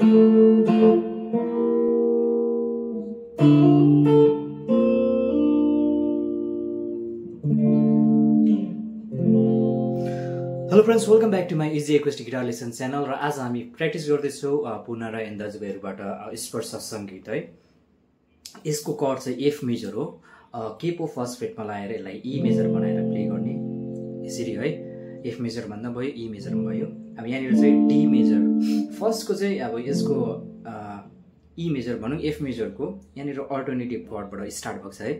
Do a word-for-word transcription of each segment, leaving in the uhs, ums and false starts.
Hello friends, welcome back to my Easy Acoustic Guitar Lesson channel. र आज हामी practice गर्दैछौँ पुना र एन दाजुभाइहरुबाट स्पर्श संगीत है। यसको कर्ड चाहिँ एफ मेजर हो। के पो फर्स्ट फ्रेटमा लगाएर यसलाई ई मेजर बनाएर प्ले गर्ने यसरी है। एफ मेजर भन्दा भयो, ई मेजर भयो। अब यहाँनिर चाहिँ डी मेजर फर्स्टको चाहिँ अब यसको ई मेजर भनौं, एफ मेजरको यहाँनिर अल्टरनेटिभ कर्डबाट स्टार्ट भएको छ है।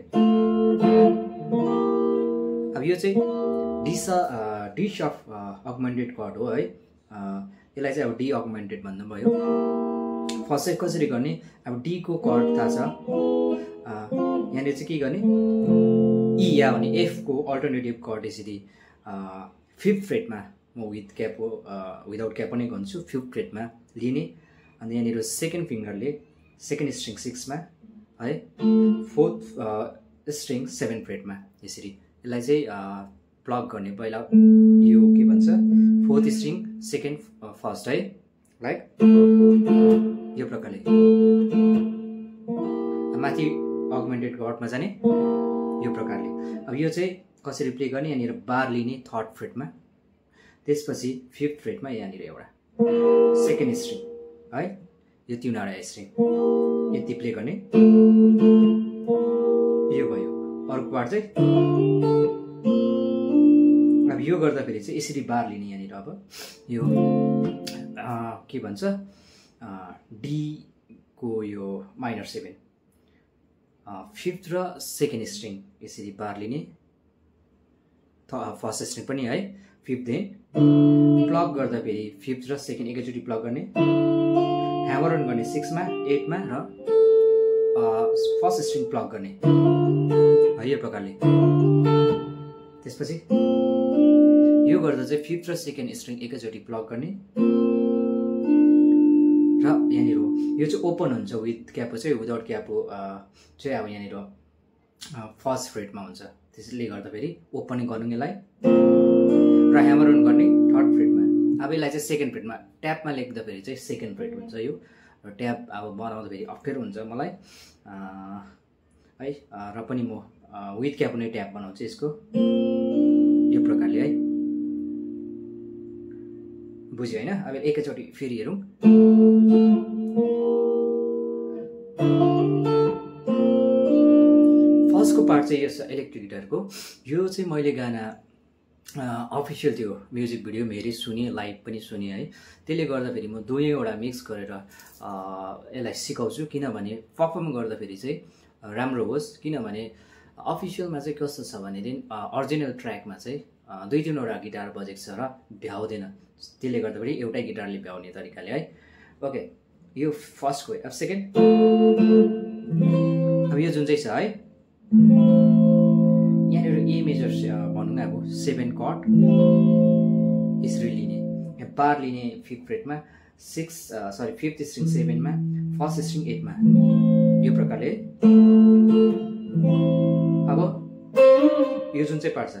अब यो चाहिँ D D sharp augmented chord हो है। यसलाई चाहिँ अब डी अगमेन्टेड भन्दा भयो। फर्स्ट चाहिँ कसरी गर्ने, अब डी को कर्ड थाहा छ। यहाँनिर चाहिँ के गर्ने, ई या भने एफ को अल्टरनेटिभ कर्ड यसरी फिफ्थ फ्रेटमा म विथ क्याप हो विदाउट क्याप पनि गर्छु, फिफ्थ फ्रेटमा लिने। अनि यहाँनिर सेकेन्ड फिङ्गरले सेकेन्ड स्ट्रिङ सिक्समा है, फोर्थ स्ट्रिङ सेभेन फ्रेटमा यसरी यसलाई चाहिँ प्लग गर्ने। पहिला यो के भन्छ, फोर्थ स्ट्रिङ सेकेन्ड फर्स्ट है, लाइक यो प्रकारले माथि अगमेन्टेड कर्डमा जाने यो प्रकारले। अब यो चाहिँ कसरी प्ले गर्ने, यहाँनिर बार लिने थर्ड फ्रेटमा, त्यसपछि फिफ्थ फ्रेटमा यहाँनिर एउटा सेकेन्ड स्ट्रिङ है, यो तिनवटा स्ट्रिङ यति प्ले गर्ने। यो भयो। अर्को पार्ट चाहिँ अब यो गर्दाखेरि चाहिँ यसरी बार लिने। यहाँनिर अब यो के भन्छ, डी को यो माइनर सेभेन फिफ्थ र सेकेन्ड स्ट्रिङ यसरी बार लिने, फर्स्ट स्ट्रिङ पनि है, फिफ्थ दिन प्लग गर्दा फेरि फिफ्थ र सेकेन्ड एकैचोटि प्लग गर्ने, ह्यामर अन गर्ने सिक्समा एटमा र फर्स्ट स्ट्रिङ प्लग गर्ने है, यो प्रकारले। त्यसपछि यो गर्दा चाहिँ फिफ्थ र सेकेन्ड स्ट्रिङ एकैचोटि प्लग गर्ने र यहाँनिर यो चाहिँ ओपन हुन्छ विथ क्यापो चाहिँ, विदाउट क्यापो चाहिँ अब यहाँनिर फर्स्ट फ्रेटमा हुन्छ। त्यसले गर्दा फेरि ओपन गर्नु यसलाई र ह्यामर अन गर्ने थर्ड फ्रेटमा। अब यसलाई चाहिँ सेकेन्ड फ्रेटमा ट्यापमा लेख्दाखेरि चाहिँ सेकेन्ड फ्रेट हुन्छ यो, र ट्याप अब बनाउँदा फेरि अप्ठ्यारो हुन्छ मलाई है। र पनि म विथ क्याप नै ट्याप बनाउँछु यसको, यो प्रकारले है, बुझ्यो होइन। अब एकैचोटि फेरि हेरौँ। फर्स्टको पार्ट चाहिँ यो इलेक्ट्रिक गिटारको। यो चाहिँ मैले गाना अफिसियल त्यो म्युजिक भिडियो हेरी सुने, लाइभ पनि सुने है। त्यसले गर्दाखेरि म दुवैवटा मिक्स गरेर यसलाई सिकाउँछु, किनभने पर्फर्म गर्दाखेरि चाहिँ राम्रो होस्। किनभने अफिसियलमा चाहिँ कस्तो छ भनेदेखि अरिजिनल ट्र्याकमा चाहिँ दुई तिनवटा गिटार बजेको छ र भ्याउँदैन। त्यसले गर्दाखेरि एउटै गिटारले भ्याउने तरिकाले है। ओके, यो फर्स्टको। अब सेकेन्ड, अब यो जुन चाहिँ छ है, यहाँनिर ए मेजर भनौँ न, अब सेभेन कर्ड यसरी लिने, बार लिने फिफ्थ फ्रेटमा, सिक्स सरी फिफ्थ स्ट्रिङ सेभेनमा, फर्स्ट स्ट्रिङ एटमा, यो प्रकारले। अब यो जुन चाहिँ पार्ट छ,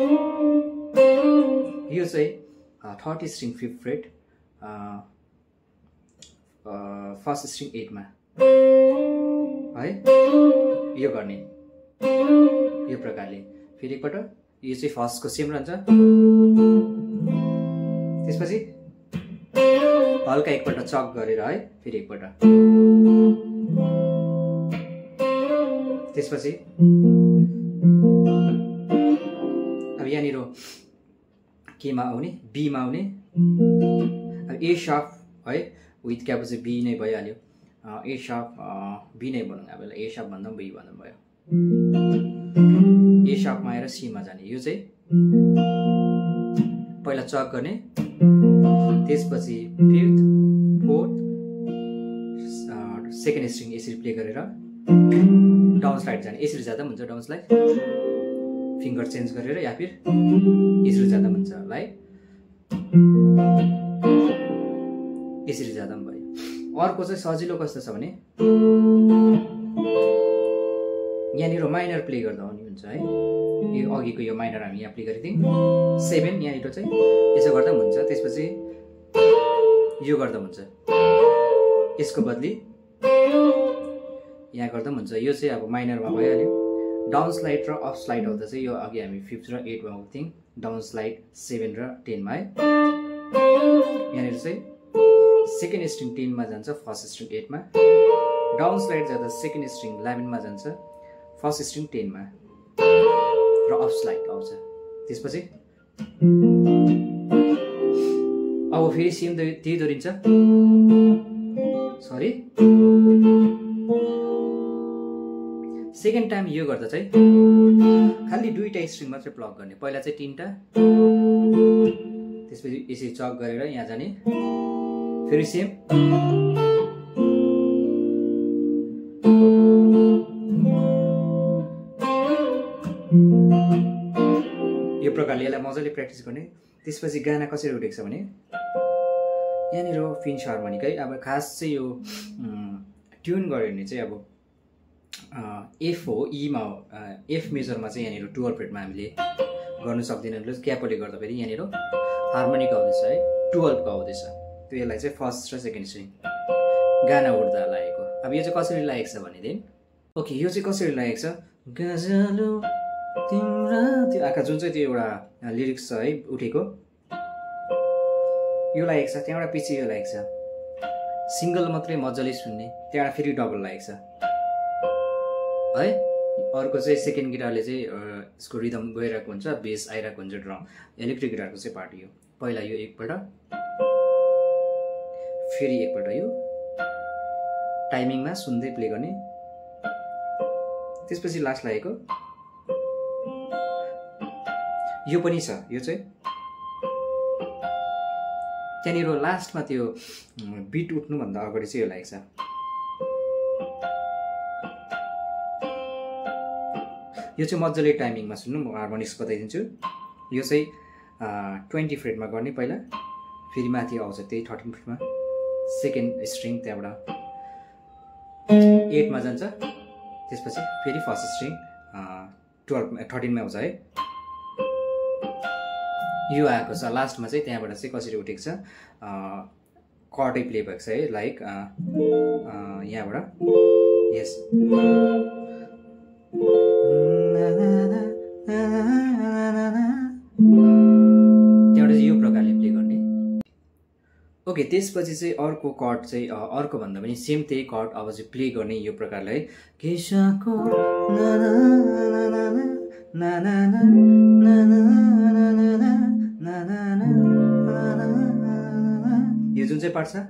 यो चाहिँ third string fifth fret, first string एटमा है, यो गर्ने यो प्रकारले। फेरि एकपल्ट यो चाहिँ फर्स्टको सेम रहन्छ, त्यसपछि हल्का एकपल्ट चक गरेर है, फेरि एकपल्ट, त्यसपछि अब यहाँनिर केमा आउने, बीमा आउने। अब ए शार्प है, विथ क्याप चाहिँ बी नै भइहाल्यो। ए शार्प बी नै भनौँ, अब ए शार्प भन्दा बी भन्दा भयो। ए शार्पमा आएर सीमा जाने। यो चाहिँ पहिला चक गर्ने, त्यसपछि फिफ्थ फोर्थ सेकेन्ड स्ट्रिङ यसरी प्ले गरेर डाउन स्लाइड जाने। यसरी जाँदा पनि हुन्छ डाउन स्लाइड, फिङ्गर चेन्ज गरेर या फिर यसरी जाँदा पनि हुन्छ, लाइक यसरी जाँदा पनि भयो। अर्को चाहिँ सजिलो कस्तो छ भने यहाँनिर माइनर प्ले गर्दा पनि हुन्छ है। यो अघिको यो माइनर हामी यहाँ प्ले गरेको थियौँ, सेभेन यहाँनिर चाहिँ यसो गर्दा पनि हुन्छ, त्यसपछि यो गर्दा हुन्छ यसको बदली यहाँ गर्दा पनि हुन्छ। यो चाहिँ अब माइनरमा भइहाल्यो। डाउन स्लाइड र अफ स्लाइड आउँदा चाहिँ यो अघि हामी फिफ्थ र एटमा आएको थियौँ, डाउन स्लाइड सेभेन र टेनमा है। यहाँनिर चाहिँ सेकेन्ड स्ट्रिङ टेनमा जान्छ, फर्स्ट स्ट्रिङ एटमा। डाउन स्लाइड जाँदा सेकेन्ड स्ट्रिङ इलेभेनमा जान्छ, फर्स्ट स्ट्रिङ टेनमा र अफ स्लाइड आउँछ। त्यसपछि अब फेरि सेम त्यही दोहोरिन्छ। सरी, सेकेन्ड टाइम यो गर्दा चाहिँ खालि दुईटा स्ट्रिङ मात्रै प्लग गर्ने। पहिला चाहिँ तिनवटा, त्यसपछि यसरी चक गरेर यहाँ जाने, फेरि सेम यो प्रकारले यसलाई मजाले प्र्याक्टिस गर्ने। त्यसपछि गाना कसरी उठेको छ भने यहाँनिर फिन्च हार्मोनिकै अब खास चाहिँ यो ट्युन गऱ्यो भने चाहिँ अब एफ हो, ईमा हो, एफ मेजरमा चाहिँ यहाँनिर टुवेल्भ फ्रेटमा हामीले गर्नु सक्दैनौँ। क्यापोले गर्दाखेरि यहाँनिर हार्मोनिक आउँदैछ है, टुवेल्भको आउँदैछ। त्यो यसलाई चाहिँ फर्स्ट र सेकेन्ड स्ट्रिङ गाना उठ्दा लागेको। अब यो चाहिँ कसरी लागेको छ भनेदेखि, ओके यो चाहिँ कसरी लागेको छ, गजलु तिम्रो त्यो आका जुन चाहिँ त्यो एउटा लिरिक्स छ है उठेको, यो लागेको छ। त्यहाँबाट पछि यो लागेको छ, सिङ्गल मात्रै मजाले सुन्ने, त्यहाँबाट फेरि डबल लागेको छ है। अर्को चाहिँ सेकेन्ड गिटारले चाहिँ यसको रिदम गइरहेको हुन्छ, बेस आइरहेको हुन्छ, ड्रम। इलेक्ट्रिक गिटारको चाहिँ पार्ट यो, पहिला यो एकपल्ट, फेरि एकपल्ट यो टाइमिङमा सुन्दै प्ले गर्ने। त्यसपछि लास्ट लागेको यो पनि छ। यो चाहिँ त्यहाँनिर लास्टमा त्यो बिट उठ्नुभन्दा अगाडि चाहिँ यो लागेको छ। यो चाहिँ मजाले टाइमिङमा सुन्नु, म हार्मोनिक्स बताइदिन्छु। यो चाहिँ ट्वेन्टी फ्रेटमा गर्ने पहिला, फेरि माथि आउँछ त्यही थर्टिन फ्रेटमा सेकेन्ड स्ट्रिङ, त्यहाँबाट एटमा जान्छ, त्यसपछि फेरि फर्स्ट स्ट्रिङ टुवेल्भ थर्टिनमा आउँछ है। यो आएको छ लास्टमा चाहिँ। त्यहाँबाट चाहिँ कसरी उठेको छ, कर्डै प्ले भएको छ है, लाइक यहाँबाट यस त्यहाँबाट चाहिँ यो प्रकारले प्ले गर्ने। ओके, त्यसपछि चाहिँ अर्को कर्ड चाहिँ अर्को भन्दा पनि सेम त्यही कर्ड अब चाहिँ प्ले गर्ने यो प्रकारले है। केशको यो जुन चाहिँ पार्ट छ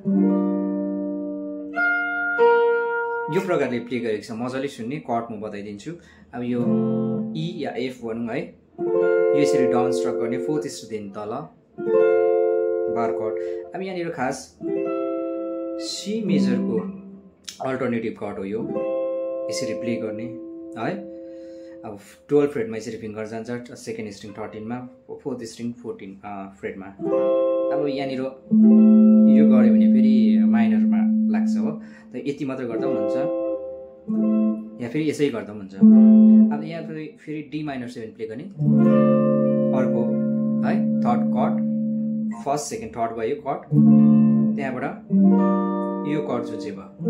यो प्रकारले प्ले गरेको छ, मजाले सुन्ने। कर्ड म बताइदिन्छु। अब यो ई या एफ भनौँ है, यो यसरी डाउन स्ट्रक गर्ने, फोर्थ स्ट्रिङदेखि तल बार कर्ड। अब यहाँनिर खास सी मेजरको अल्टरनेटिभ कर्ड हो यो, यसरी प्ले गर्ने है। अब टुवेल्भ फ्रेटमा यसरी फिङ्गर जान्छ, सेकेन्ड स्ट्रिङ थर्टिनमा, फोर्थ स्ट्रिङ फोर्टिन फ्रेटमा। अब यहाँनिर यो गऱ्यो भने फेरि माइनरमा लाग्छ हो, त यति मात्र गर्दा पनि हुन्छ, या फेरि यसै गर्दा पनि हुन्छ। अब यहाँ फेरि फेरि डी माइनर सेभेन प्ले गर्ने, अर्को है third chord, first second third भयो कर्ड, त्यहाँबाट यो कर्ड जुन चाहिँ भयो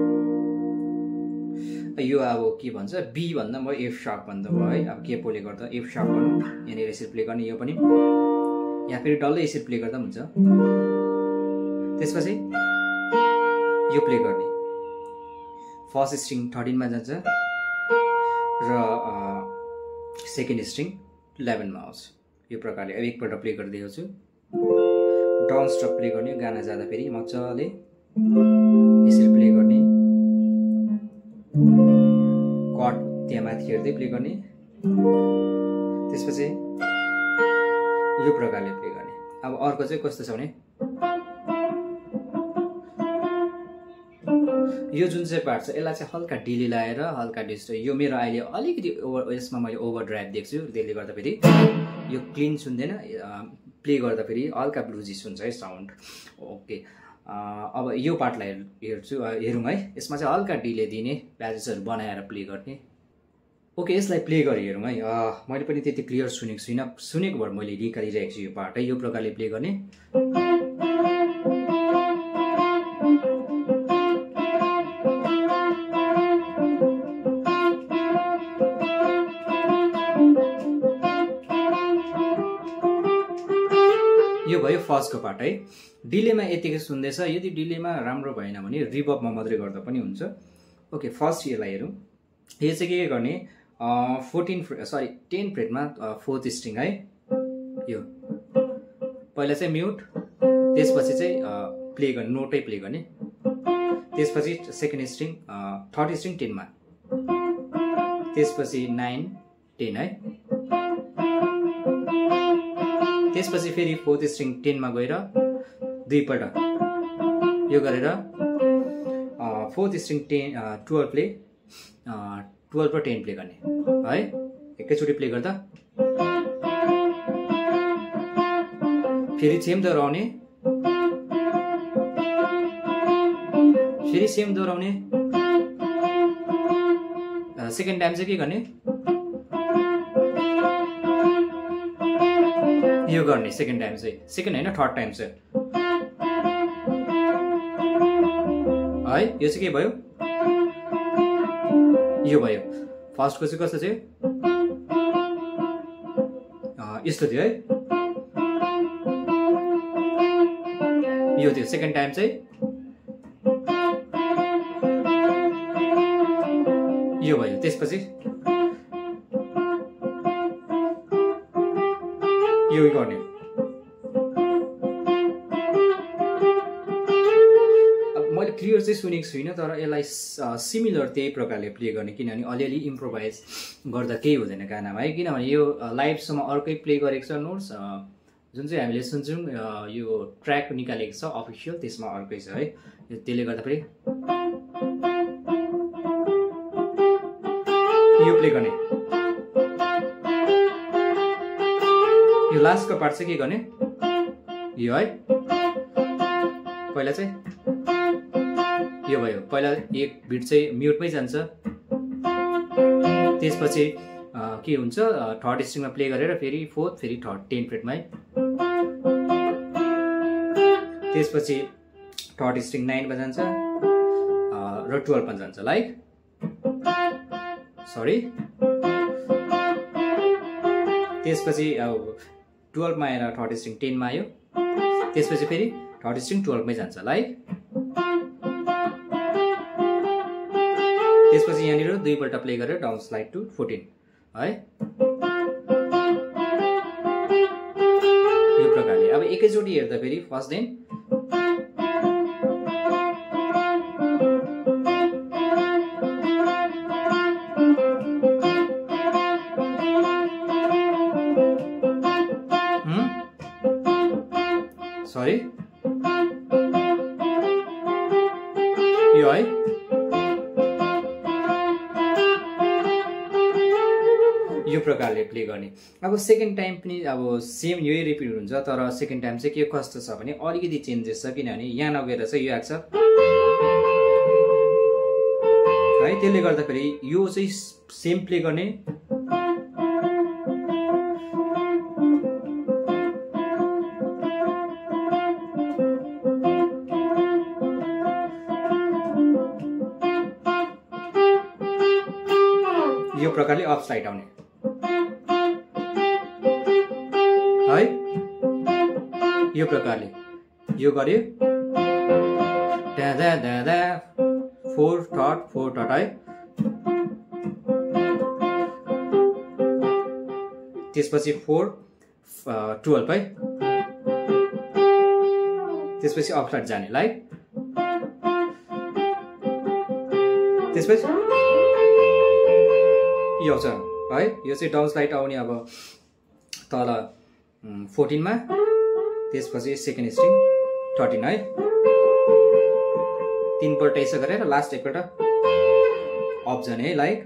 यो अब के भन्छ, बी भन्दा भयो एफ सार्प भन्दा भयो है। अब केपोले गर्दा एफ सार्प गर्नु, यहाँनिर यसरी प्ले गर्ने, यो पनि यहाँ फेरि डल्लै यसरी प्ले गर्दा पनि हुन्छ। त्यसपछि यो प्ले गर्ने, फर्स्ट स्ट्रिङ थर्टिनमा जान्छ र सेकेन्ड स्ट्रिङ इलेभेनमा आउँछ। यो प्रकारले अब एकपल्ट प्ले गरिदिएको छु। डाउन स्ट्रक प्ले गर्ने, गाना जाँदा फेरि मजाले यसरी प्ले गर्ने, कर्ड त्यहाँ माथि हेर्दै प्ले गर्ने, त्यसपछि यो प्रकारले प्ले गर्ने। अब अर्को चाहिँ कस्तो छ भने यो जुन चाहिँ पार्ट छ यसलाई चाहिँ हल्का डिले लगाएर हल्का डिस्टर्ब, यो मेरो अहिले अलिकति ओभर, यसमा मैले ओभर ड्राइभ देख्छु, त्यसले गर्दाखेरि यो क्लिन सुन्दैन, प्ले गर्दा फेरि हल्का ब्लुजी सुन्छ है साउन्ड। ओके, अब यो पार्टलाई हेर्छु हेरौँ है। यसमा चाहिँ हल्का डिले दिने, प्याजेसहरू बनाएर प्ले गर्ने। ओके, यसलाई प्ले गरेर हेरौँ है। मैले पनि त्यति क्लियर सुनेको छुइनँ, सुनेको भएर मैले निकालिरहेको छु यो पार्ट है। यो प्रकारले प्ले गर्ने, भयो फर्स्टको पार्ट है। डिलेमा यतिकै सुन्दैछ, यदि डिलेमा राम्रो भएन भने रिभर्बमा मात्रै गर्दा पनि हुन्छ। ओके, फर्स्ट यसलाई हेरौँ। यो चाहिँ के गर्ने, फोर्टिन सरी टेन फ्रेटमा फोर्थ स्ट्रिङ है। यो पहिला चाहिँ म्युट, त्यसपछि चाहिँ प्ले गर्ने, नोटै प्ले गर्ने, त्यसपछि सेकेन्ड स्ट्रिङ थर्ड स्ट्रिङ टेनमा, त्यसपछि नाइन टेन है, त्यसपछि फेरि फोर्थ स्ट्रिङ टेनमा गएर दुईपल्ट यो गरेर fourth string ten twelve play twelve र टेन प्ले गर्ने है। एकैचोटि प्ले गर्दा फेरि सेम दोहोऱ्याउने, फेरि सेम दोहोऱ्याउने, सेकेन्ड टाइम चाहिँ के गर्ने, यो गर्ने सेकेन्ड टाइम चाहिँ, सेकेन्ड होइन थर्ड टाइम चाहिँ है। यो चाहिँ के भयो, यो भयो। फर्स्टको चाहिँ कस्तो थियो, यस्तो थियो है, यो थियो। सेकेन्ड टाइम चाहिँ यो भयो, त्यसपछि यो गर्ने। अब मैले क्लियर चाहिँ सुनेको छुइनँ, तर यसलाई सिमिलर त्यही प्रकारले प्ले गर्ने, किनभने अलिअलि इम्प्रोभाइज गर्दा केही हुँदैन गानामा है। किनभने यो लाइभसम्म अर्कै प्ले गरेको छ नोट्स, जुन चाहिँ हामीले सुन्छौँ यो ट्र्याक निकालेको छ अफिसियल, त्यसमा अर्कै छ है। त्यसले गर्दा फेरि यो प्ले गर्ने। यो लास्टको पार्ट चाहिँ के गर्ने, यो है, पहिला चाहिँ यो भयो, पहिला एक बिट चाहिँ म्युटमै जान्छ, त्यसपछि के हुन्छ थर्ड स्ट्रिङमा प्ले गरेर फेरि फोर्थ, फेरि थर्ड टेन फ्रेटमा है, त्यसपछि थर्ड स्ट्रिङ नाइनमा जान्छ र टुवेल्भमा जान्छ, लाइक सरी, त्यसपछि अब टुवेल्भमा आएर थर्ड स्ट्रिङ टेनमा आयो, त्यसपछि फेरि थर्ड स्ट्रिङ टुवेल्भमै जान्छ, लाइक त्यसपछि यहाँनिर दुईपल्ट प्ले गरेर डाउन स्लाइड टु फोर्टिन है। यो प्रकारले अब एकैचोटि हेर्दा फेरि फर्स्ट देन सरी यो है, यो प्रकारले प्ले गर्ने। अब सेकेन्ड टाइम पनि अब सेम यही रिपिट हुन्छ, तर सेकेन्ड टाइम चाहिँ के कस्तो छ भने अलिकति चेन्जेस छ, किनभने यहाँ नगएर चाहिँ यो आएको छ है। त्यसले गर्दाखेरि यो चाहिँ सेम प्ले गर्ने, यो प्रकारले अप साइड आउने है। यो प्रकारले यो गर्यो, दादा दादा फोर थर्ड फोर थर्ड है, त्यसपछि फोर टुवेल्भ है, त्यसपछि अप साइड जाने लाइक, त्यसपछि यो आउँछ है। यो चाहिँ डाउन स्लाइड आउने अब तल फोर्टिनमा, त्यसपछि सेकेन्ड स्ट्रिङ थर्टिन है, तीनपल्ट यसो गरेर लास्ट एकपल्ट अप जाने है, लाइक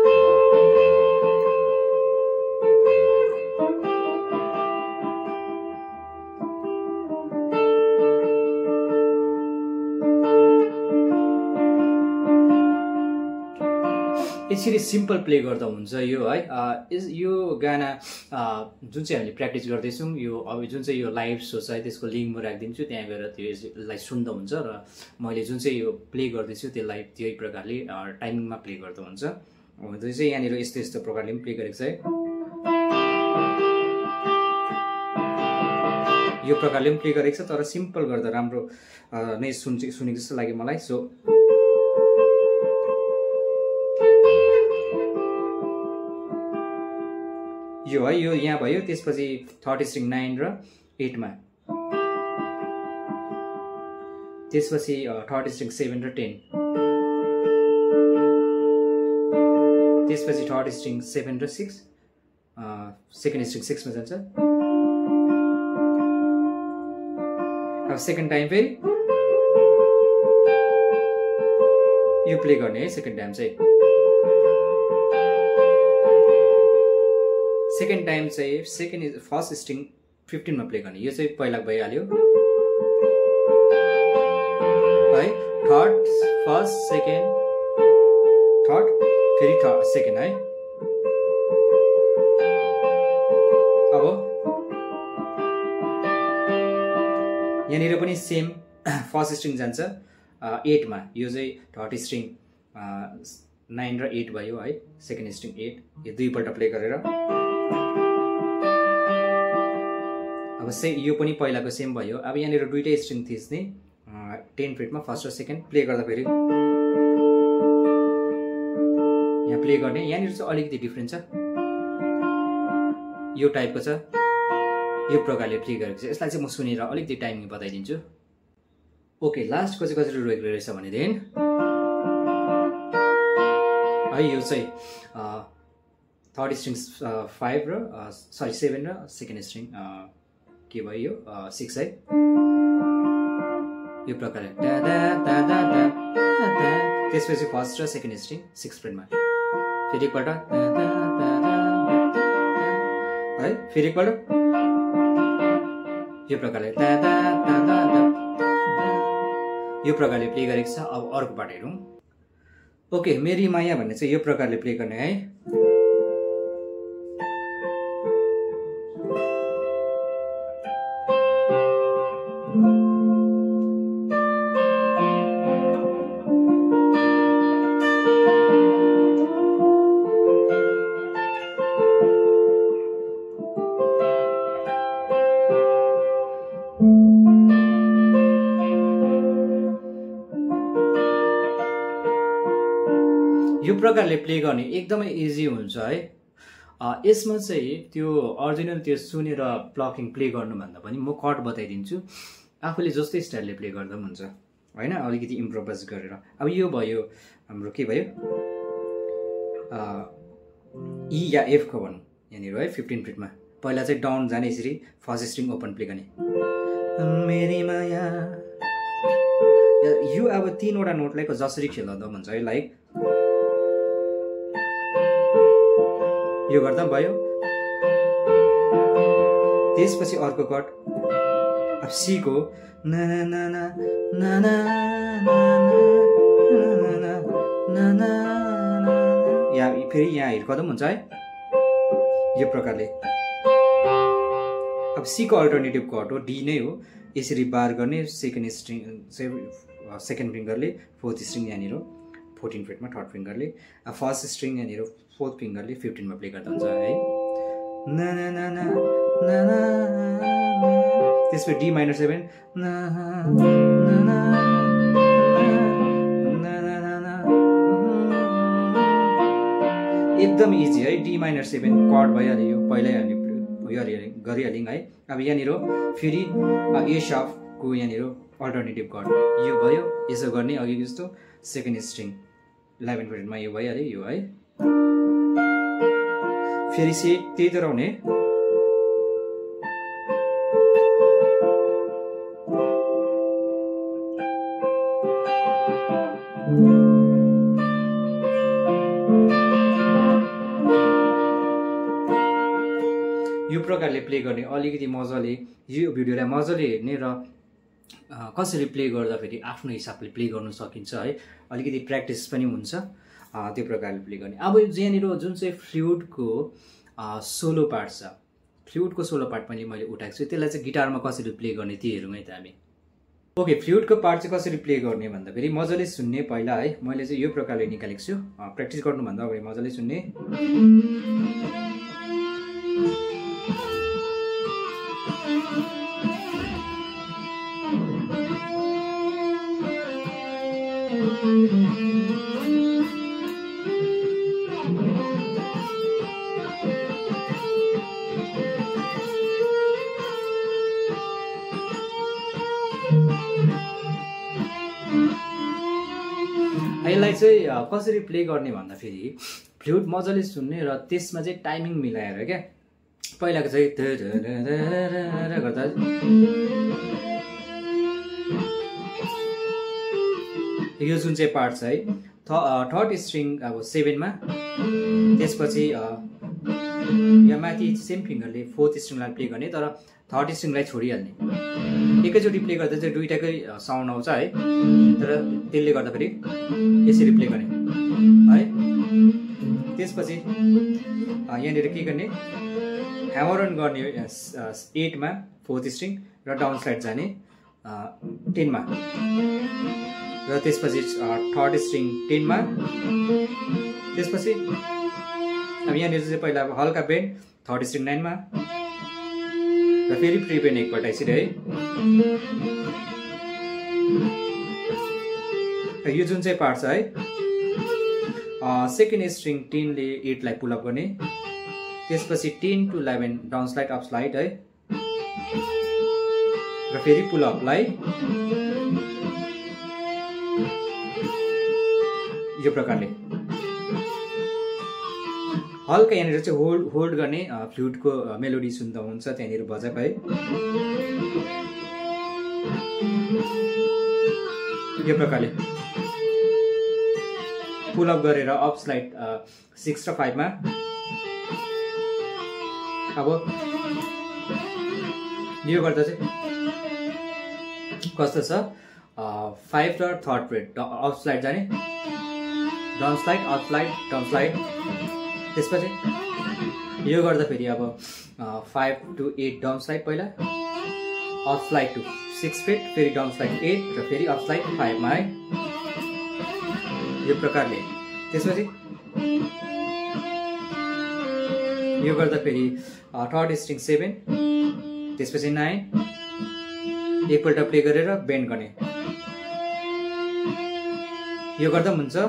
यसरी सिम्पल प्ले गर्दा हुन्छ यो है। यो गाना जुन चाहिँ हामीले प्र्याक्टिस गर्दैछौँ, यो अब जुन चाहिँ यो लाइभ सो छ है त्यसको लिङ्क म राखिदिन्छु, त्यहाँ गएर त्यसलाई सुन्दा हुन्छ र मैले जुन चाहिँ यो प्ले गर्दैछु त्यसलाई त्यही प्रकारले टाइमिङमा प्ले गर्दा हुन्छ। जो चाहिँ यहाँनिर यस्तो यस्तो प्रकारले पनि प्ले गरेको छ है। यो प्रकारले पनि प्ले गरेको छ तर सिम्पल गर्दा राम्रो नै सुन सुनेको जस्तो लाग्यो मलाई। सो यो है यो यहाँ भयो, त्यसपछि थर्ड स्ट्रिङ नाइन र एटमा, त्यसपछि थर्ड स्ट्रिङ सेभेन र टेन, त्यसपछि थर्ड स्ट्रिङ सेभेन र सिक्स, सेकेन्ड स्ट्रिङ सिक्समा जान्छ। अब सेकेन्ड टाइम फेरि यो प्ले गर्ने है। सेकेन्ड टाइम चाहिँ सेकेन्ड टाइम चाहिँ सेकेन्ड फर्स्ट स्ट्रिङ फिफ्टिनमा प्ले गर्ने, यो चाहिँ पहिला भइहाल्यो है। थर्ड फर्स्ट सेकेन्ड थर्ड फेरि थर्ड सेकेन्ड है। अब यहाँनिर पनि सेम फर्स्ट स्ट्रिङ जान्छ एटमा, यो चाहिँ थर्ड स्ट्रिङ नाइन र एट भयो है। सेकेन्ड स्ट्रिङ एट, यो दुईपल्ट प्ले गरेर अब से यो पनि पहिलाको सेम भयो। अब यहाँनिर दुईटै स्ट्रिङ थिच्ने टेन फिटमा फर्स्ट र सेकेन्ड प्ले गर्दा फेरि यहाँ प्ले गर्ने, यहाँनिर चाहिँ अलिकति डिफ्रेन्ट छ, यो टाइपको छ, यो प्रकारले प्ले गरेको छ। यसलाई चाहिँ म सुनेर अलिकति टाइमिङ बताइदिन्छु। ओके, लास्टको चाहिँ कसरी रोकेको रहेछ भनेदेखि है यो चाहिँ थर्ड स्ट्रिङ फाइभ र सरी सेभेन र सेकेन्ड स्ट्रिङ के भयो यो सिक्स है। यो प्रकारले त्यसपछि फर्स्ट र सेकेन्ड स्ट्रिङ सिक्स फ्रेडमा फेरि एकपल्ट है, फेरि एकपल्ट यो प्रकारले यो प्रकारले प्ले गरेको छ। अब अर्को पार्ट हेरौँ। ओके, मेरी माया भन्ने चाहिँ यो प्रकारले प्ले गर्ने है। यो प्रकारले प्ले गर्ने एकदमै इजी हुन्छ है। यसमा चाहिँ त्यो ओरिजिनल त्यो सुनेर प्लकिङ प्ले गर्नुभन्दा पनि म कट बताइदिन्छु, आफूले जस्तै स्टाइलले प्ले गर्दा पनि हुन्छ होइन, अलिकति इम्प्रोभाइज गरेर। अब यो भयो हाम्रो के भयो ई या एफको भनौँ यहाँनिर है फिफ्टिन फिटमा। पहिला चाहिँ डाउन जाने यसरी फर्स्ट स्ट्रिङ ओपन प्ले गर्ने मेरी माया। यो अब तीनवटा नोटलाई जसरी खेल्दा भन्छ है, लाइक यो गर्दा भयो, त्यसपछि अर्को कट अब सी को ना ना ना ना ना ना ना ना या फेरि यहाँ हिर्कदम हुन्छ है यो प्रकारले। अब सी को अल्टरनेटिभ कट हो, डी नै हो, यसरी बार गर्ने सेकेन्ड स्ट्रिङ सेकेन्ड फिङ्गरले, फोर्थ स्ट्रिङ यहाँनिर फोर्टिन फिटमा थर्ड फिङ्गरले, अब फर्स्ट स्ट्रिङ यहाँनिर फोर्थ फिङ्गरले फिफ्टिनमा प्ले गर्दा हुन्छ है। ना ना ना ना ना ना, त्यसपछि डी माइनर सेभेन ना ना ना ना, एकदम इजी है। डी माइनर सेभेन कर्ड भइहाल्यो, यो पहिल्यै हाल्यो गरिहाल्यौँ है। अब यहाँनिर फेरि ए सार्पको यहाँनिर अल्टरनेटिभ कर्ड यो भयो, यसो गर्ने अघि जस्तो सेकेन्ड स्ट्रिङ इलेभेन फिटमा यो भइहाल्यो यो है। फेरि से त्यही तरह हुने, यो प्रकारले प्ले गर्ने अलिकति मजाले। यो भिडियोलाई मजाले हेर्ने र कसरी प्ले गर्दाखेरि आफ्नो हिसाबले प्ले गर्न सकिन्छ है, अलिकति प्र्याक्टिस पनि हुन्छ त्यो प्रकारले प्ले गर्ने। अब यहाँनिर जुन चाहिँ फ्लुटको सोलो पार्ट छ, फ्लुटको सोलो पार्ट पनि मैले उठाएको छु, त्यसलाई चाहिँ गिटारमा कसरी प्ले गर्ने त्यो हेरौँ है त हामी। ओके, फ्लुटको पार्ट चाहिँ कसरी प्ले गर्ने भन्दाखेरि मजाले सुन्ने पहिला है, मैले चाहिँ यो प्रकारले निकालेको छु। प्र्याक्टिस गर्नुभन्दा अगाडि मजाले सुन्ने। यसलाई चाहिँ कसरी प्ले गर्ने भन्दाखेरि फ्लुट मजाले सुन्ने र त्यसमा चाहिँ टाइमिङ मिलाएर क्या पहिलाको चाहिँ गर्दा यो जुन चाहिँ पार्ट छ है थर्ड स्ट्रिङ अब सेभेनमा त्यसपछि यहाँ माथि सेम फिङ्गरले फोर्थ स्ट्रिङलाई प्ले गर्ने तर थर्ड स्ट्रिङलाई छोडिहाल्ने एकैचोटि प्ले गर्दा चाहिँ दुईटाकै साउन्ड आउँछ है तर त्यसले गर्दाखेरि यसरी प्ले गर्ने है त्यसपछि यहाँनिर के गर्ने ह्यामर अन गर्ने एटमा फोर्थ स्ट्रिङ र डाउन स्लाइड जाने टेनमा र त्यसपछि थर्ड स्ट्रिङ टेनमा त्यसपछि अब यहाँनिर चाहिँ पहिला अब हल्का बेन्ड थर्ड स्ट्रिङ नाइनमा र फेरि प्री बेन्ड एकपल्ट यसरी है यो जुन चाहिँ पार्ट छ है सेकेन्ड स्ट्रिङ टेनले एटलाई पुलअप गर्ने त्यसपछि ten to eleven down slide up slide है र फेरि पुलअपलाई यो प्रकारले हल्का यहाँनिर चाहिँ होल्ड होल्ड गर्ने फ्लुटको मेलोडी सुन्दा हुन्छ त्यहाँनिर बजाएको है यो प्रकारले पुलअप गरेर अप स्लाइड सिक्स र फाइभमा अब यो गर्दा चाहिँ कस्तो छ फाइभ र थर्ड फ्रेट अप स्लाइड जाने down slide up slide down slide त्यसपछि यो गर्दा फेरि अब five to eight down slide पहिला up slide to six fret फेरि डाउन स्लाइड एट र फेरि अप स्लाइड फाइभमा है यो प्रकारले त्यसपछि यो गर्दा फेरि थर्ड स्ट्रिङ सेभेन त्यसपछि नाइन एकपल्ट प्ले गरेर बेन्ड गर्ने यो गर्दा पनि हुन्छ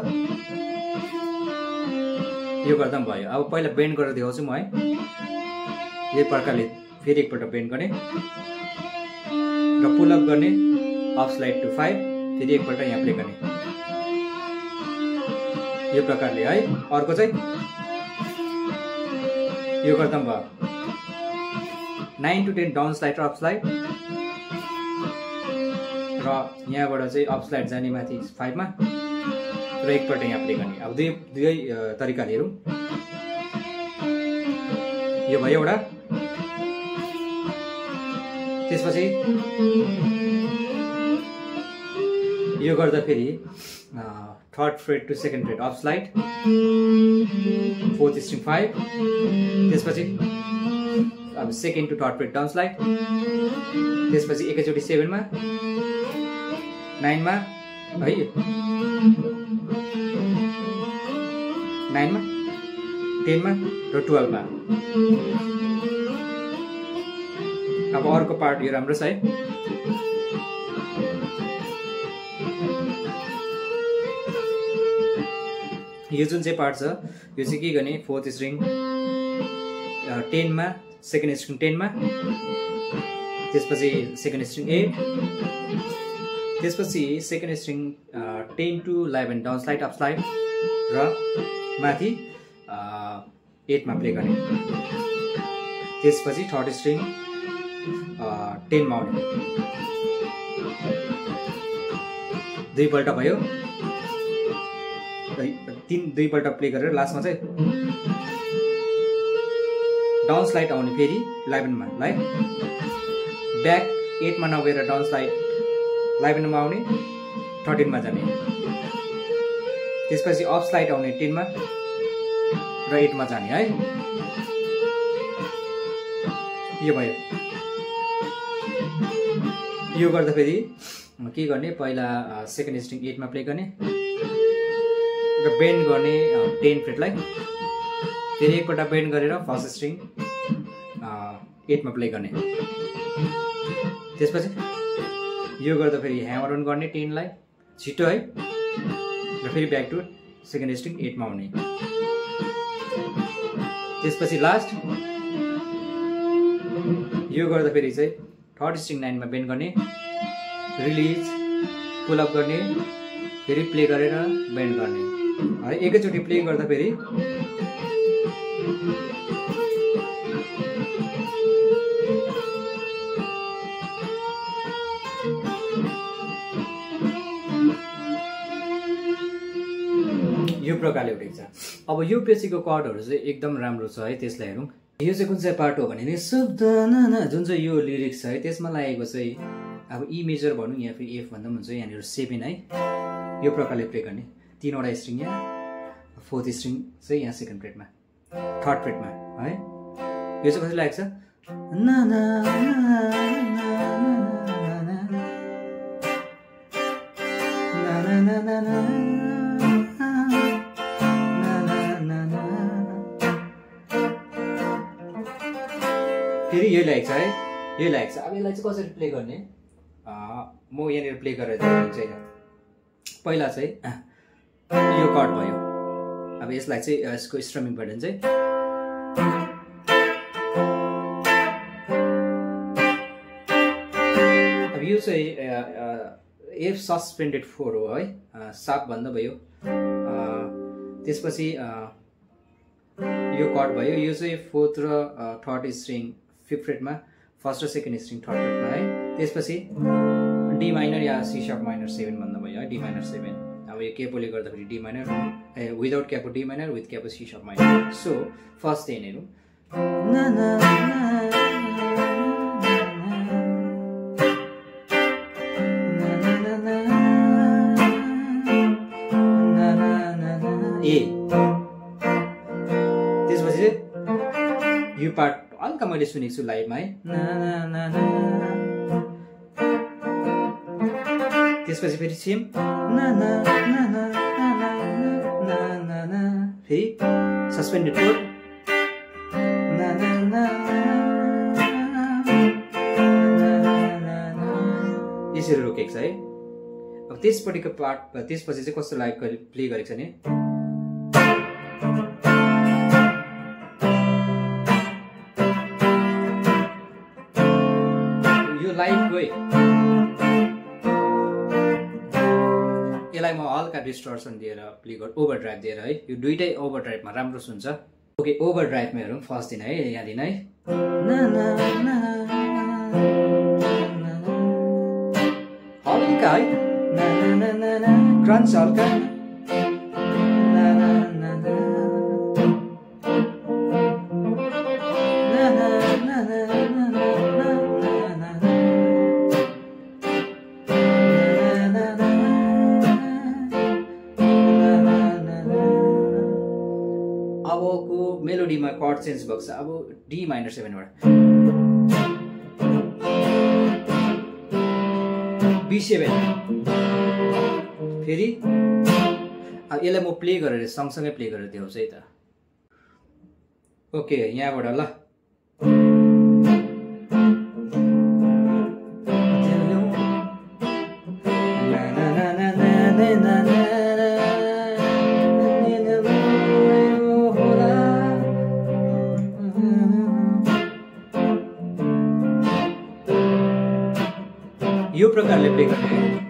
यो गर्दा पनि भयो अब पहिला बेन्ड गरेर देखाउँछु म है यो प्रकारले फेरि एकपल्ट बेन्ड गर्ने र पुलअप गर्ने अप स्लाइड टु फाइभ फेरि एकपल्ट यहाँ प्ले गर्ने यो प्रकारले है अर्को चाहिँ यो गर्दा पनि भयो nine to ten down slide र अप स्लाइड र यहाँबाट चाहिँ अप स्लाइड जाने माथि फाइभमा र एकपल्ट यहाँ प्ले गर्ने अब दुई दुवै तरिकाले हेरौँ यो भयो एउटा त्यसपछि यो गर्दा फेरि third fret to second fret up slide fourth string five त्यसपछि अब second to third fret down slide त्यसपछि एकैचोटि सेभेनमा नाइनमा है नाइनमा टेनमा र टुवेल्भमा अब अर्को पार्ट यो राम्रो छ है यो जुन चाहिँ पार्ट छ यो चाहिँ के गर्ने फोर्थ स्ट्रिङ टेनमा सेकेन्ड स्ट्रिङ टेनमा त्यसपछि सेकेन्ड स्ट्रिङ एट त्यसपछि second string ten to eleven down slide up slide र माथि एटमा प्ले गर्ने त्यसपछि थर्ड स्ट्रिङ टेनमा आउने दुईपल्ट भयो तीन दुईपल्ट प्ले गरेर लास्टमा चाहिँ डाउन स्लाइड आउने फेरि इलेभेनमा है ब्याक एटमा नगएर डाउन स्लाइड इलेभेनमा आउने थर्टिनमा जाने त्यसपछि अप स्लाइड आउने टेनमा र एटमा जाने है यो भयो यो गर्दा फेरि के गर्ने पहिला सेकेन्ड स्ट्रिङ एटमा प्ले गर्ने र बेन्ड गर्ने टेन फ्रेटलाई फेरि एकपल्ट बेन्ड गरेर फर्स्ट स्ट्रिङ एटमा प्ले गर्ने त्यसपछि यो गर्दा फेरि ह्यामर अन गर्ने टेनलाई छिटो है र फेरि ब्याक टु सेकेन्ड स्ट्रिङ एटमा आउने। त्यसपछि लास्ट यो गर्दाखेरि चाहिँ थर्ड स्ट्रिङ नाइनमा बेन्ड गर्ने, रिलिज पुल अप गर्ने, फेरि प्ले गरेर बेन्ड गर्ने है। एकैचोटि प्ले गर्दाखेरि यो प्रकारले उठेको छ। अब यो पेसीको कर्डहरू चाहिँ एकदम राम्रो छ है, त्यसलाई हेरौँ। यो चाहिँ कुन चाहिँ पार्ट हो भने नि शब्द नाना जुन चाहिँ यो लिरिक्स छ है त्यसमा लागेको चाहिँ अब ई मेजर भनौँ या फेरि एफ भन्दा पनि हुन्छ। यहाँनिर सेभेन है, यो प्रकारले प्ले गर्ने, तीनवटा स्ट्रिङ यहाँ, फोर्थ स्ट्रिङ चाहिँ यहाँ सेकेन्ड फ्रेटमा, थर्ड फ्रेटमा है। यो चाहिँ कसरी लागेको छ नाना फेरि यो लागेको छ है, यो लागेको छ। अब यसलाई चाहिँ कसरी प्ले गर्ने म यहाँनिर प्ले गरेर चाहिँ पहिला चाहिँ यो कर्ड भयो। अब यसलाई चाहिँ यसको स्ट्रमिङ प्याटर्न चाहिँ अब यो चाहिँ एफ सस्पेन्डेड फोर हो है, साप भन्दा भयो। त्यसपछि यो कर्ड भयो, यो चाहिँ फोर्थ र थर्ड स्ट्रिङ फिफ्थ फ्रेटमा, फर्स्ट र सेकेन्ड स्ट्रिङ थर्ड फ्रेटमा है। त्यसपछि डी माइनर या सी शार्प माइनर सेभेन भन्दा भयो है, डी माइनर सेभेन। अब यो केपोले गर्दाखेरि D minor, A without capo D minor, with capo C sharp minor. So first ten हेरौँ। ए त्यसपछि यो पार्ट हल्का मैले सुनेको छु लाइभमा है। त्यसपछि फेरि सेम फेरि सस्पेन्डेड फोर, यसरी रोकेको छ है। अब त्यसपट्टिको पार्ट त्यसपछि चाहिँ कस्तो लाग्यो प्ले गरेको छ नि, यो लाइभ गयो। यसलाई म हल्का डिस्टर्सन दिएर प्ले गर, ओभर ड्राइभ दिएर है। यो दुइटै ओभर ड्राइभमा राम्रो सुन्छ। ओके, ओभर ड्राइभमा हेरौँ फर्स्ट दिन है, यहाँ दिन है हल्का है, क्रन्च हल्का, अबको मेलोडीमा कर्ड चेन्ज भएको छ। अब डी माइनर सेभेनबाट बी सेभेन, फेरि अब यसलाई म प्ले गरेर सँगसँगै प्ले गरेर देखाउँछु है त। ओके, यहाँबाट ल यो प्रकारले प्ले गर्ने।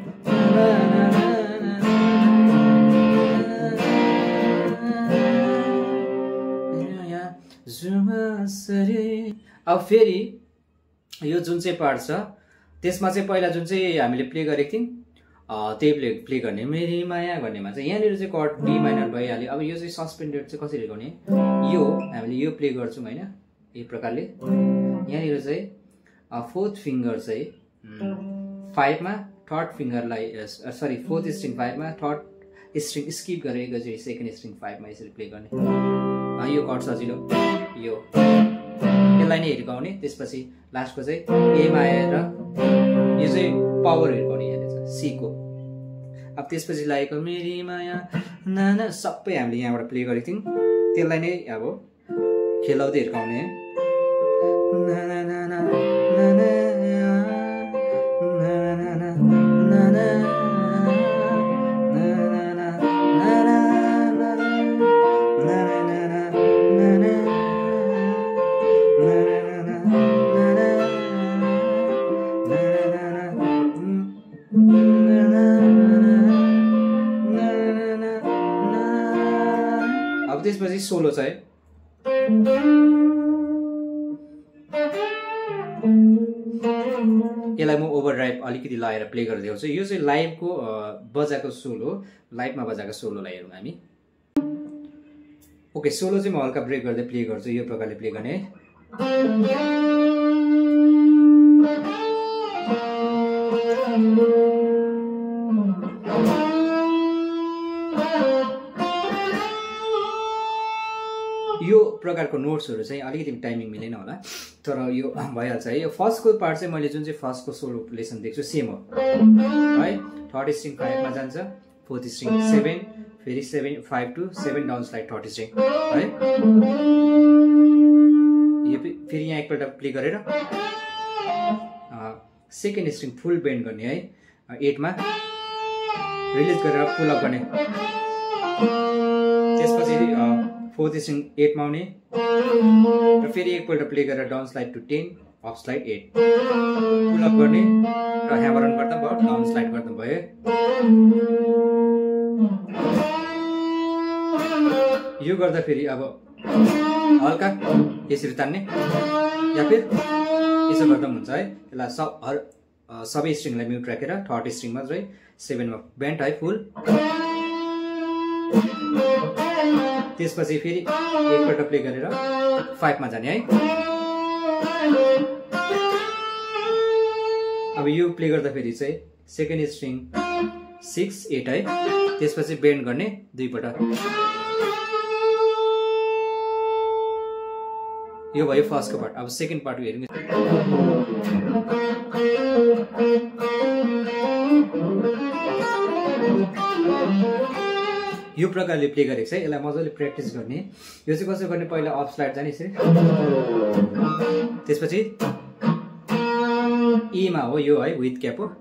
अब फेरि यो जुन चाहिँ पार्ट छ त्यसमा चाहिँ पहिला जुन चाहिँ हामीले प्ले गरेको थियौँ त्यही प्ले प्ले गर्ने, मेरी माया गर्नेमा चाहिँ यहाँनिर चाहिँ कर्ड डी माइनर भइहाल्यो। अब यो चाहिँ सस्पेन्डेड चाहिँ कसरी गर्ने, यो हामीले यो प्ले गर्छौँ होइन, यही प्रकारले। यहाँनिर चाहिँ फोर्थ फिङ्गर चाहिँ फाइभमा, थर्ड फिङ्गरलाई सरी फोर्थ स्ट्रिङ फाइभमा, थर्ड स्ट्रिङ स्किप गरेर एकचोटि सेकेन्ड स्ट्रिङ फाइभमा यसरी प्ले गर्ने। यो कर्ड सजिलो, यो यसलाई नै हिर्काउने। त्यसपछि लास्टको चाहिँ एमा आएर यो चाहिँ पावर हिर्काउने यहाँनिर छ सीको। अब त्यसपछि लागेको मेरी माया नाना सबै हामीले यहाँबाट प्ले गरेको थियौँ, त्यसलाई नै अब खेलाउँदै हिर्काउने। नाना नाना नाना नाना नाना त्यसपछि सोलो चाहिँ यसलाई म ओभरड्राइभ अलिकति लगाएर प्ले गरेर देखाउँछु। यो चाहिँ लाइभको बजाएको सोलो, लाइभमा बजाएको सोलोलाई हेरौँ हामी। ओके, सोलो चाहिँ म हल्का ब्रेक गर्दै प्ले गर्छु। यो प्रकारले प्ले गर्ने है। यो प्रकारको नोट्सहरू चाहिँ अलिकति टाइमिङ मिलेन होला, तर यो भइहाल्छ है। यो फर्स्टको पार्ट चाहिँ मैले जुन चाहिँ फर्स्टको सोलो लेसन देख्छु सेम हो है। थर्ड स्ट्रिङ फाइभमा जान्छ, फोर्थ स्ट्रिङ सेभेन, फेरि seven five to seven down slide third string है। यो फेरि यहाँ एकपल्ट प्ले गरेर सेकेन्ड स्ट्रिङ फुल बेन्ड गर्ने है, एटमा रिलिज गरेर पुल अप गर्ने। त्यसपछि फोर्थ स्ट्रिङ एटमा आउने र फेरि एकपल्ट प्ले गरेर down slide to ten, off slide eight, pull up गर्ने र ह्यामर अन गर्दा भयो, डाउन स्लाइड गर्दा भयो। यो गर्दा फेरि अब हल्का यसरी तान्ने या फिर यसो गर्दा पनि हुन्छ है। यसलाई सब हर सबै स्ट्रिङलाई म्युट राखेर थर्ड स्ट्रिङमा चाहिँ सेभेनमा बेन्ट है फुल। त्यसपछि फेरि एकपल्ट प्ले गरेर फाइभमा जाने है। अब यो प्ले गर्दा फेरि चाहिँ सेकेन्ड स्ट्रिङ सिक्स एट है। त्यसपछि बेन्ड गर्ने दुईपल्ट। यो भयो फर्स्टको पार्ट। अब सेकेन्ड पार्ट हेरौँ। यो प्रकारले प्ले गरेको छ। यसलाई मजाले प्र्याक्टिस गर्ने। यो चाहिँ कसो गर्ने, पहिला अफ स्लाइड जाने यसरी, त्यसपछि ईमा हो यो है, विथ क्याप हो।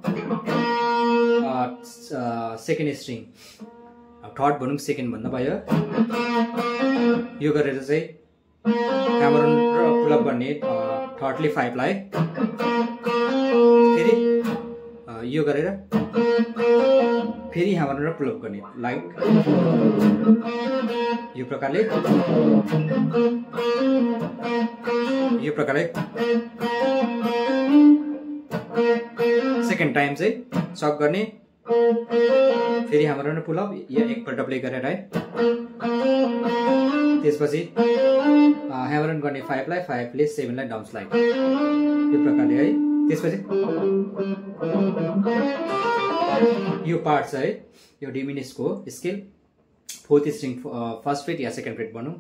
सेकेन्ड स्ट्रिङ थर्ड भनौँ, सेकेन्ड भन्दा भयो। यो गरेर चाहिँ ह्यामर अन र पुल अप गर्ने थर्डली फाइभलाई, फेरि यो गरेर फेरि ह्यामर अन र पुल अप गर्ने लाइक यो प्रकारले यो प्रकारले सेकेन्ड टाइम चाहिँ सक गर्ने, फेरि ह्यामर अन र पुल अप या एकपल्ट प्ले गरेर है। त्यसपछि ह्यामर अन गर्ने फाइभलाई, फाइभले सेभेनलाई डाउन स्लाइड यो प्रकारले है। त्यसपछि यो पार्ट चाहिँ यो डिमिनिसको scale fourth string first fret या सेकेन्ड फ्रेट भनौँ,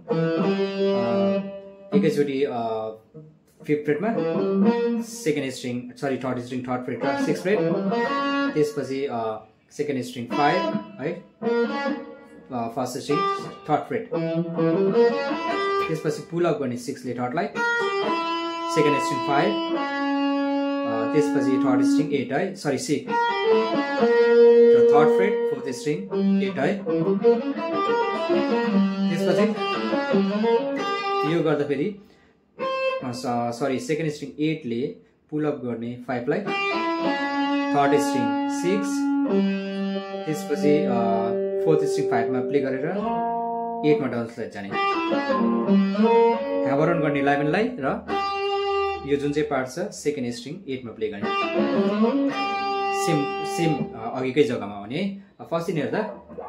एकैचोटि फिफ्थ फ्रेटमा second string sorry third string third fret र सिक्स फ्रेट। त्यसपछि सेकेन्ड स्ट्रिङ फाइभ है, फर्स्ट स्ट्रिङ थर्ड फ्रेट। त्यसपछि पुल अप गर्ने सिक्सले थर्डलाई, सेकेन्ड स्ट्रिङ फाइभ, त्यसपछि थर्ड स्ट्रिङ एट है, सरी सिक्स र third fret fourth string eight है। त्यसपछि यो गर्दा फेरि सरी सेकेन्ड स्ट्रिङ एटले पुल अप गर्ने फाइभलाई, थर्ड स्ट्रिङ सिक्स, त्यसपछि फोर्थ स्ट्रिङ फाइभमा प्ले गरेर एटमा डाउन स्लाइड जाने, ह्यामर अन गर्ने इलेभेनलाई र यो जुन चाहिँ पार्ट छ सेकेन्ड स्ट्रिङ एटमा प्ले गर्ने। सेम सेम अघिकै जग्गामा आउने है। फर्स्ट दिन हेर्दा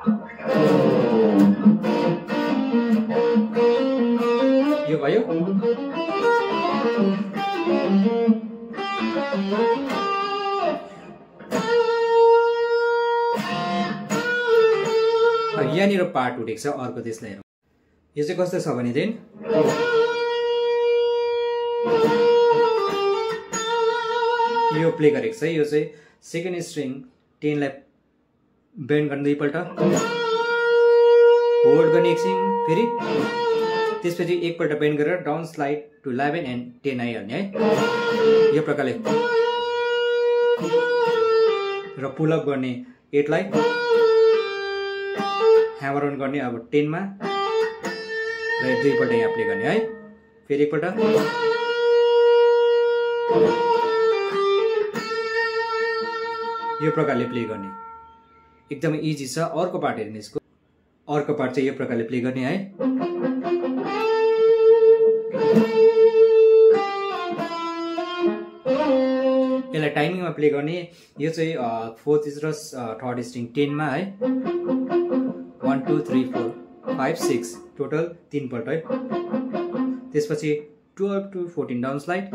यो भयो। यहाँनिर पार्ट उठेको छ अर्को, त्यसलाई हेरौँ। यो चाहिँ कस्तो छ भनेदेखि यो प्ले गरेको छ। यो चाहिँ सेकेन्ड स्ट्रिङ टेनलाई बेन्ड गर्ने दुईपल्ट, होल्ड गर्ने एकछिन, फेरि त्यसपछि एकपल्ट बेन्ड गरेर down slide to eleven and ten आइहाल्ने है। यो प्रकारले र पुल अप गर्ने एटलाई, ह्यामर अन गर्ने अब टेनमा र दुईपल्ट यहाँ प्ले गर्ने है। फेरि एकपल्ट यो प्रकारले प्ले गर्ने। एकदमै इजी छ। अर्को पार्ट हेर्ने यसको। अर्को पार्ट चाहिँ यो प्रकारले प्ले गर्ने है। यसलाई टाइमिङमा प्ले गर्ने। यो चाहिँ फोर्थ स्ट्रिङ र थर्ड स्ट्रिङ टेनमा है, one two three four five six total तीन पल्ट है। त्यसपछि twelve to fourteen down slide,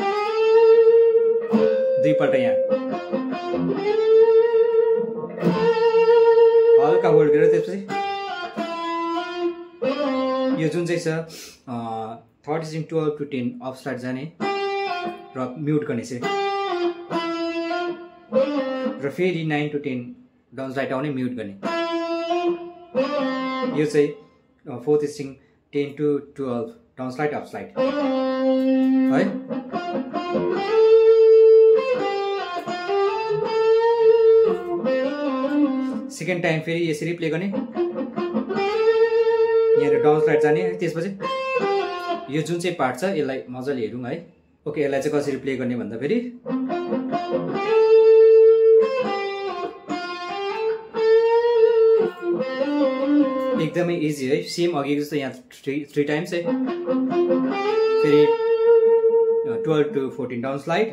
दुई पल्ट यहाँ हल्का होल्ड गरेर त्यसपछि यो जुन चाहिँ छ third string twelve to ten off slide जाने र म्युट गर्ने चाहिँ, र फेरि nine to ten down slide आउने म्युट गर्ने। यो चाहिँ fourth string ten to twelve down slide off slide है। सेकेन्ड टाइम फेरि यसरी प्ले गर्ने, यहाँ डाउन स्लाइड जाने है। त्यसपछि यो जुन चाहिँ पार्ट छ यसलाई मजाले हेरौँ है। ओके, यसलाई चाहिँ कसरी प्ले गर्ने भन्दा फेरि एकदमै इजी है, सेम अघि जस्तो यहाँ थ्री थ्री टाइम्स है। फेरि twelve to fourteen down slide.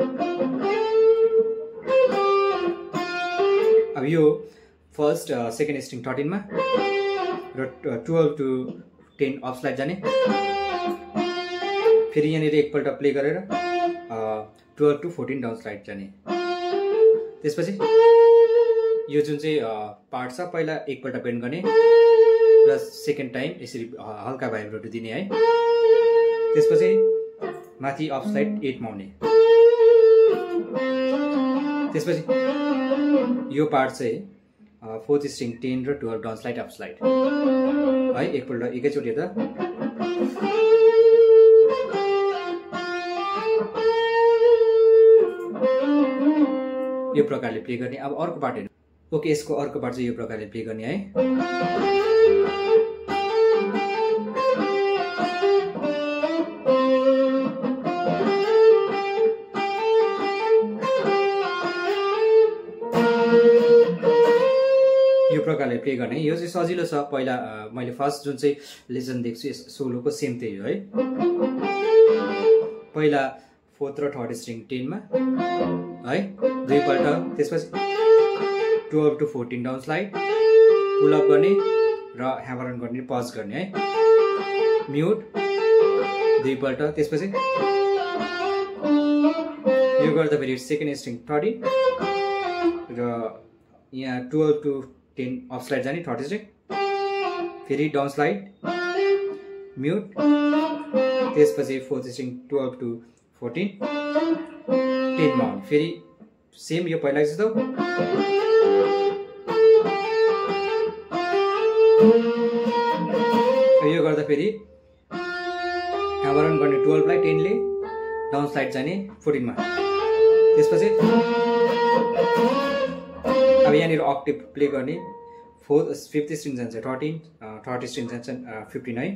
अब यो फर्स्ट सेकेन्ड स्ट्रिङ थर्टिनमा र twelve to ten off slide जाने। फेरि यहाँनिर एकपल्ट प्ले गरेर twelve to fourteen down slide जाने। त्यसपछि यो जुन चाहिँ पार्ट छ पहिला एकपल्ट बेन्ड गर्ने र सेकेन्ड टाइम यसरी हल्का भाइब्रेट दिने है। त्यसपछि माथि अफ स्लाइड एटमा आउने। त्यसपछि यो पार्ट चाहिँ फोर्थ स्ट्रिङ टेन र twelve down slide off slide है। एकपल्ट एकैचोटि त यो प्रकारले प्ले गर्ने। अब अर्को पार्ट हेर्नु। ओके, यसको अर्को पार्ट चाहिँ यो प्रकारले प्ले गर्ने है। यो प्रकारले प्ले गर्ने। यो चाहिँ सजिलो छ। पहिला मैले फर्स्ट जुन चाहिँ लेसन देख्छु यस सोलोको सेम त्यही हो है। पहिला फोर्थ र थर्ड स्ट्रिङ टेनमा है दुईपल्ट, त्यसपछि twelve to fourteen down slide, pull up गर्ने र ह्यामर अन गर्ने, पज गर्ने है, म्युट दुईपल्ट। त्यसपछि यो गर्दा फेरि सेकेन्ड स्ट्रिङ थर्टिन र यहाँ twelve to ten off slide जाने थर्ड स्ट्रिङ, फेरि डाउन स्लाइड म्युट। त्यसपछि fourth string twelve to fourteen टेनमा आउने। फेरि सेम यो पहिला जस्तो यो गर्दा फेरि ह्यामर अन गर्ने ट्वेल्भलाई टेनले, डाउन स्लाइड जाने फोर्टिनमा। त्यसपछि अब यहाँनिर अक्टेभ प्ले गर्ने। फोर्थ फिफ्थ स्ट्रिङ जान्छ थर्टिन, थर्ड स्ट्रिङ जान्छ फिफ्टिन है,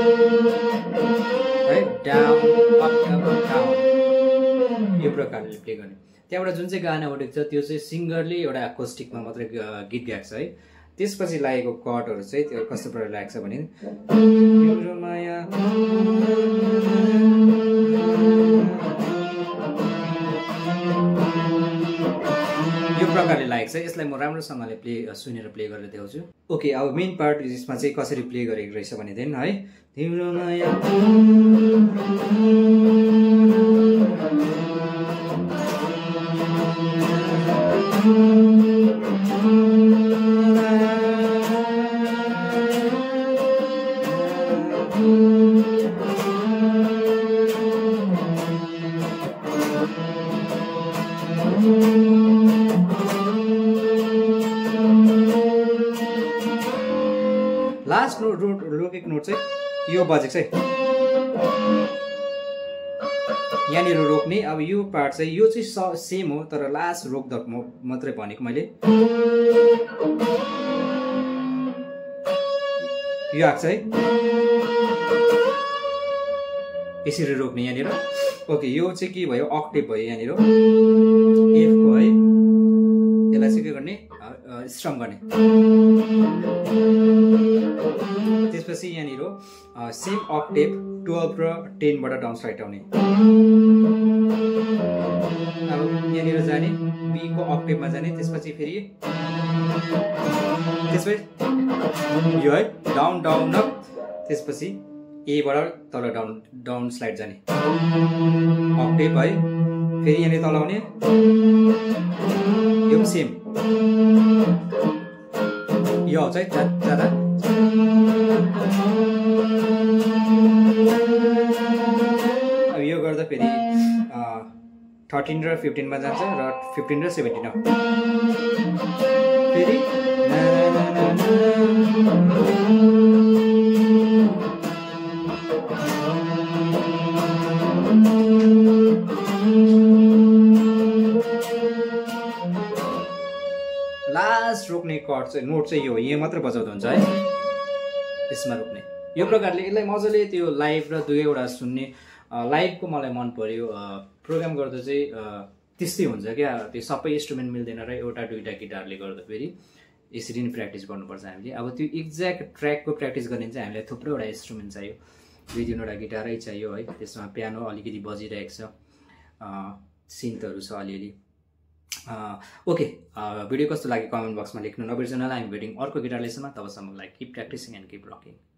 डाउन अप डाउन, यो प्रकारले प्ले गर्ने। त्यहाँबाट जुन चाहिँ गाना उठेको छ त्यो चाहिँ सिङ्गरले एउटा एकोस्टिकमा मात्रै गीत गाएको छ है। त्यसपछि लागेको कर्डहरू चाहिँ त्यो कस्तो प्रकारले लागेको छ भने माया यो प्रकारले लागेको छ। यसलाई म राम्रोसँगले प्ले सुनेर प्ले गरेर देखाउँछु। ओके, अब मेन पार्ट यसमा चाहिँ कसरी प्ले गरेको रहेछ भनेदेखि है, तिम्रो माया लास्ट नोट रोकेको नोट चाहिँ यो बजेको चाहिँ यहाँनिर रोक्ने। अब यो पार्ट चाहिँ यो चाहिँ सेम हो तर लास्ट रोक्दा म मात्रै भनेको मैले। यो आएको छ है, यसरी रोक्ने यहाँनिर। ओके, यो चाहिँ के भयो, अक्टेभ भयो यहाँनिर, एफको है। यसलाई चाहिँ के गर्ने, स्ट्रम गर्ने। सेम अक्टेभ ट्वेल्भ र टेनबाट डाउन स्लाइड आउने। अब यहाँनिर जाने बीको अक्टेभमा जाने, त्यसपछि फेरि त्यसपछि यो है डाउन डाउन अप, त्यसपछि एबाट तल डाउन डाउन स्लाइड जाने अक्टेभ है। फेरि यहाँनिर तल आउने, यो पनि सेम यो आउँछ है जाँदा। अब यो गर्दा फेरि थर्टिन र फिफ्टिनमा जान्छ र फिफ्टिन र सेभेन्टिन फेरि लास्ट रोक्ने कर्ड चाहिँ नोट चाहिँ यो यहाँ मात्र बजाउँदा हुन्छ है, यसमा रोक्ने। यो प्रकारले यसलाई मजाले त्यो लाइभ र दुवैवटा सुन्ने। लाइभको मलाई मन पर्यो, प्रोग्राम गर्दा चाहिँ त्यस्तै हुन्छ क्या, त्यो सबै इन्स्ट्रुमेन्ट मिल्दैन र एउटा दुईवटा गिटारले गर्दाखेरि यसरी नै प्र्याक्टिस गर्नुपर्छ हामीले। अब त्यो एक्ज्याक्ट ट्र्याकको प्र्याक्टिस गर्ने चाहिँ हामीलाई थुप्रैवटा इन्स्ट्रुमेन्ट चाहियो, दुई तिनवटा गिटारै चाहियो है, त्यसमा पियानो अलिकति बजिरहेको छ, सिन्थहरू छ अलिअलि। ओके, भिडियो कस्तो लाग्यो कमेन्ट बक्समा लेख्नु नबिर्सनु होला। हामी भेटिङ अर्को गिटार लेसनमा, तबसम्मलाई keep practising and keep rocking.